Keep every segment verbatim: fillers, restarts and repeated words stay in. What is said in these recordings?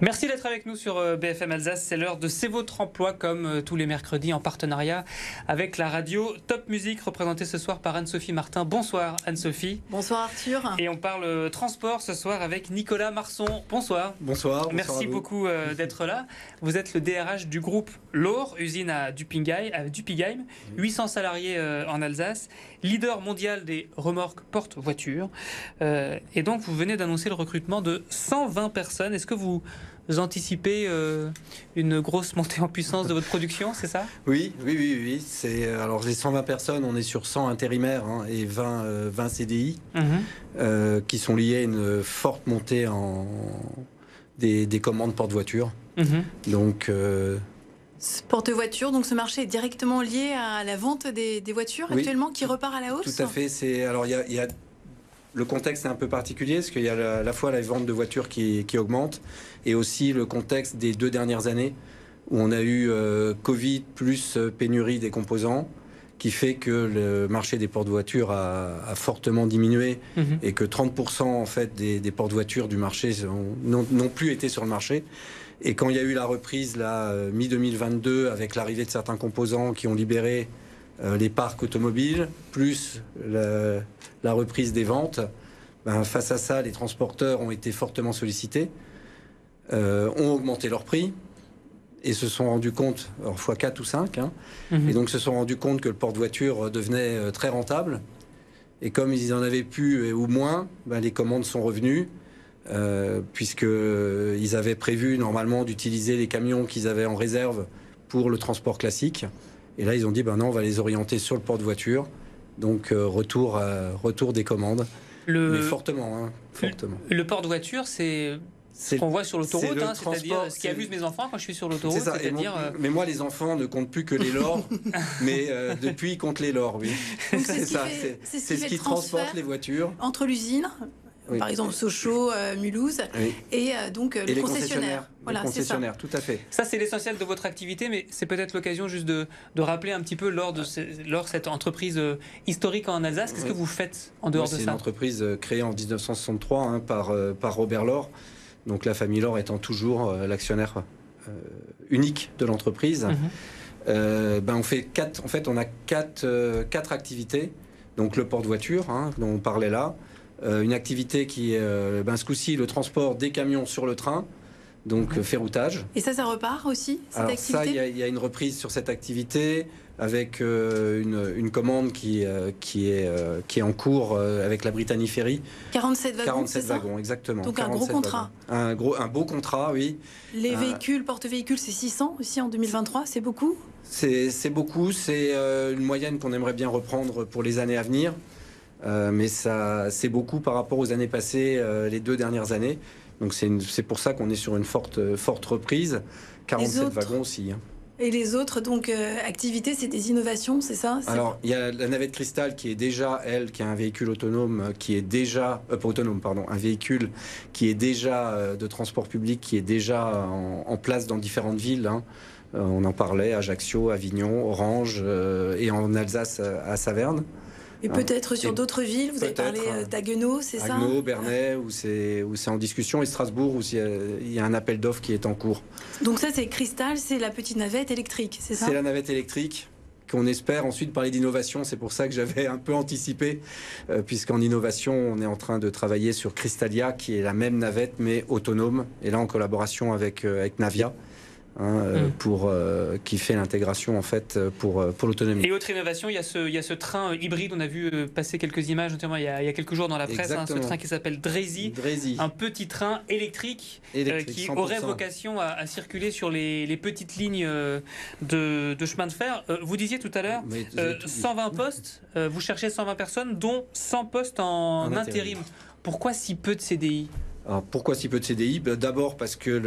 Merci d'être avec nous sur B F M Alsace. C'est l'heure de C'est votre emploi, comme tous les mercredis en partenariat avec la radio Top Music, représentée ce soir par Anne-Sophie Martin. Bonsoir Anne-Sophie. Bonsoir Arthur. Et on parle transport ce soir avec Nicolas Marson. Bonsoir. Bonsoir. bonsoir Merci beaucoup euh, d'être là. Vous êtes le D R H du groupe Lohr, usine à Dupingheim, à Dupingheim, huit cents salariés euh, en Alsace, leader mondial des remorques porte-voitures. Euh, et donc vous venez d'annoncer le recrutement de cent vingt personnes. Est-ce que vous Vous anticipez euh, une grosse montée en puissance de votre production, c'est ça? Oui, oui, oui, oui. C'est, alors les cent vingt personnes, on est sur cent intérimaires hein, et vingt, euh, vingt C D I mmh. euh, qui sont liés à une forte montée en des, des commandes porte-voiture. Mmh. Donc euh... porte-voiture, donc ce marché est directement lié à la vente des, des voitures oui. actuellement qui repart à la hausse. Tout à fait. C'est alors il y a, y a le contexte est un peu particulier parce qu'il y a à la fois la vente de voitures qui, qui augmente et aussi le contexte des deux dernières années où on a eu euh, Covid plus pénurie des composants qui fait que le marché des porte-voitures a, a fortement diminué mmh. et que trente pour cent en fait des, des porte-voitures du marché n'ont plus été sur le marché. Et quand il y a eu la reprise là mi deux mille vingt-deux avec l'arrivée de certains composants qui ont libéré Euh, les parcs automobiles, plus la, la reprise des ventes, ben, face à ça, les transporteurs ont été fortement sollicités, euh, ont augmenté leur prix et se sont rendus compte, alors fois quatre ou cinq, hein, mmh. et donc se sont rendus compte que le porte-voiture devenait euh, très rentable. Et comme ils en avaient plus ou moins, ben, les commandes sont revenues, euh, puisqu'ils avaient prévu normalement d'utiliser les camions qu'ils avaient en réserve pour le transport classique. Et là, ils ont dit, ben non, on va les orienter sur le porte-voiture. Donc, euh, retour, euh, retour des commandes. Le... Mais fortement, hein, fortement. Le, le porte-voiture, c'est ce qu'on voit sur l'autoroute, hein, c'est-à-dire ce qui amuse mes enfants quand je suis sur l'autoroute. C'est c'est mon... euh... Mais moi, les enfants ne comptent plus que les lords. mais euh, depuis, ils comptent les lords, oui. C'est ça. C'est ce qui, ce qui transporte les voitures. Entre l'usine... Oui. Par exemple Sochaux, euh, Mulhouse, oui. et euh, donc euh, et le les concessionnaire. concessionnaires. Voilà, les concessionnaires, ça. Tout à fait. Ça, c'est l'essentiel de votre activité, mais c'est peut-être l'occasion juste de, de rappeler un petit peu lors de ces, lors cette entreprise euh, historique en Alsace. Qu'est-ce oui. que vous faites en dehors oui, de ça? C'est une entreprise créée en dix-neuf cent soixante-trois hein, par, euh, par Robert Lohr. Donc la famille Lohr étant toujours euh, l'actionnaire euh, unique de l'entreprise. Mm-hmm. euh, ben on fait quatre. En fait, on a quatre, euh, quatre activités. Donc le porte-voiture, hein, dont on parlait là. Euh, une activité qui est, euh, ben, ce coup-ci, le transport des camions sur le train, donc mmh. euh, ferroutage. Et ça, ça repart aussi, cette Alors, activité? Ça, il y, y a une reprise sur cette activité avec euh, une, une commande qui, euh, qui, est, euh, qui est en cours euh, avec la Brittany Ferry. quarante-sept wagons, quarante-sept c'est ça wagons, exactement. Donc un gros contrat. Un, gros, un beau contrat, oui. Les euh, véhicules, porte-véhicules, c'est six cents aussi en deux mille vingt-trois, c'est beaucoup? C'est beaucoup, c'est euh, une moyenne qu'on aimerait bien reprendre pour les années à venir. Euh, mais ça, c'est beaucoup par rapport aux années passées, euh, les deux dernières années. Donc c'est pour ça qu'on est sur une forte, forte reprise. quarante-sept wagons aussi. Hein. Et les autres donc euh, activités, c'est des innovations, c'est ça? Alors il y a la navette Cristal qui est déjà, elle, qui est un véhicule autonome, qui est déjà, euh, pas autonome, pardon, un véhicule qui est déjà euh, de transport public, qui est déjà en, en place dans différentes villes. Hein. Euh, on en parlait, Ajaccio, Avignon, Orange euh, et en Alsace à Saverne. Et peut-être sur d'autres villes, vous avez parlé d'Haguenau, c'est ça? Haguenau, Bernay, où c'est en discussion, et Strasbourg, où il y a un appel d'offres qui est en cours. Donc ça, c'est Cristal, c'est la petite navette électrique, c'est ça? C'est la navette électrique qu'on espère ensuite parler d'innovation. C'est pour ça que j'avais un peu anticipé, euh, puisqu'en innovation, on est en train de travailler sur Cristalia, qui est la même navette, mais autonome, et là en collaboration avec, euh, avec Navia. Hein, euh, mmh. pour, euh, qui fait l'intégration en fait pour, pour l'autonomie. Et autre innovation, il y a ce, il y a ce train hybride, on a vu passer quelques images notamment il y a, il y a quelques jours dans la presse, hein, ce train qui s'appelle Dreezy, un petit train électrique, électrique euh, qui cent pour cent. Aurait vocation à, à circuler sur les, les petites lignes de, de chemin de fer. Euh, vous disiez tout à l'heure euh, cent vingt postes, euh, vous cherchez cent vingt personnes dont cent postes en, en intérim. intérim. Pourquoi si peu de C D I? Alors, pourquoi si peu de C D I? D'abord parce que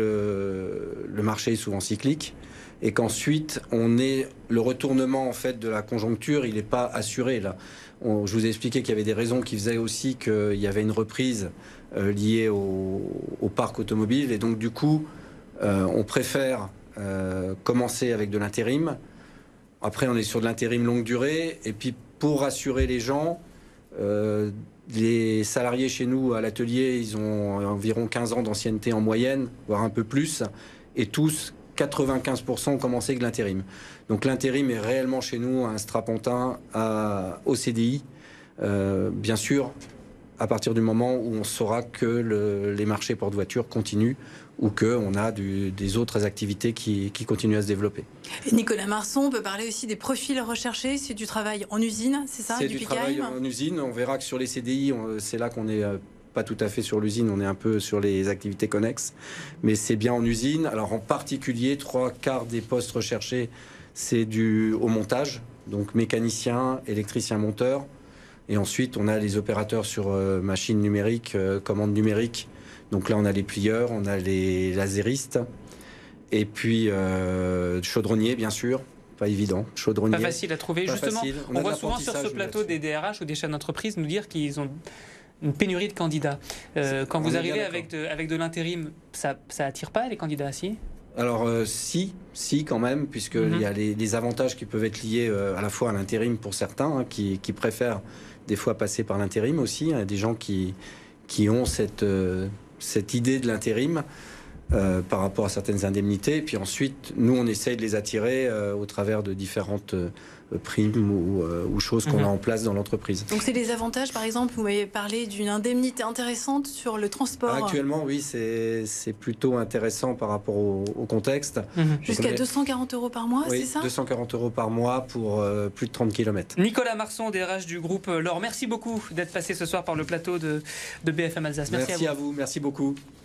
le, le marché est souvent cyclique et qu'ensuite on est le retournement en fait de la conjoncture, il n'est pas assuré là. On, je vous ai expliqué qu'il y avait des raisons qui faisaient aussi qu'il y avait une reprise euh, liée au, au parc automobile et donc du coup euh, on préfère euh, commencer avec de l'intérim. Après on est sur de l'intérim longue durée et puis pour rassurer les gens. Euh, les salariés chez nous à l'atelier, ils ont environ quinze ans d'ancienneté en moyenne, voire un peu plus, et tous, quatre-vingt-quinze pour cent ont commencé avec l'intérim. Donc l'intérim est réellement chez nous un strapontin à, au C D I. Euh, bien sûr, à partir du moment où on saura que le, les marchés porte-voitures continuent ou qu'on a du, des autres activités qui, qui continuent à se développer. Et Nicolas Marson, on peut parler aussi des profils recherchés. C'est du travail en usine, c'est ça? C'est du, du travail en usine. On verra que sur les C D I, c'est là qu'on est pas tout à fait sur l'usine, on est un peu sur les activités connexes. Mais c'est bien en usine. Alors en particulier, trois quarts des postes recherchés, c'est du au montage. Donc mécanicien, électricien, monteur. Et ensuite, on a les opérateurs sur euh, machines numériques, euh, commandes numériques. Donc là, on a les plieurs, on a les laséristes. Et puis, euh, chaudronnier, bien sûr. Pas évident. Chaudronnier. Pas facile à trouver. Pas Justement, facile. On, on voit souvent sur ce plateau des D R H ou des chefs d'entreprise nous dire qu'ils ont une pénurie de candidats. Euh, quand vous arrivez avec de, avec de l'intérim, ça ça attire pas les candidats, si? Alors euh, si, si quand même, puisqu'il mm-hmm. y a les, les avantages qui peuvent être liés euh, à la fois à l'intérim pour certains, hein, qui, qui préfèrent des fois passer par l'intérim aussi. Il y a des gens qui, qui ont cette, euh, cette idée de l'intérim euh, par rapport à certaines indemnités. Et puis ensuite, nous, on essaye de les attirer euh, au travers de différentes euh, primes ou, euh, ou choses qu'on mmh. a en place dans l'entreprise. Donc c'est les avantages, par exemple, vous m'avez parlé d'une indemnité intéressante sur le transport. Actuellement, oui, c'est plutôt intéressant par rapport au, au contexte. Mmh. Jusqu'à deux cent quarante euros par mois, oui, c'est ça? deux cent quarante euros par mois pour euh, plus de trente kilomètres. Nicolas Marson, D R H du groupe L'Or, merci beaucoup d'être passé ce soir par le plateau de, de B F M Alsace. Merci, merci à vous. à vous, merci beaucoup.